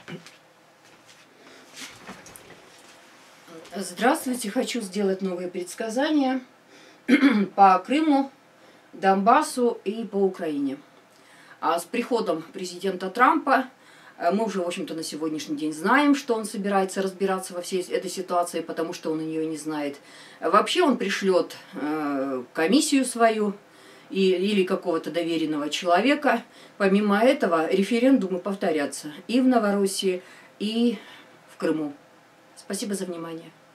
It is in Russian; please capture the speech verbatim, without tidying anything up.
Здравствуйте! Хочу сделать новые предсказания по Крыму, Донбассу и по Украине. А с приходом президента Трампа мы уже, в общем-то, на сегодняшний день знаем, что он собирается разбираться во всей этой ситуации, потому что он ее не знает. Вообще он пришлет комиссию свою или какого-то доверенного человека. Помимо этого, референдумы повторятся и в Новороссии, и в Крыму. Спасибо за внимание.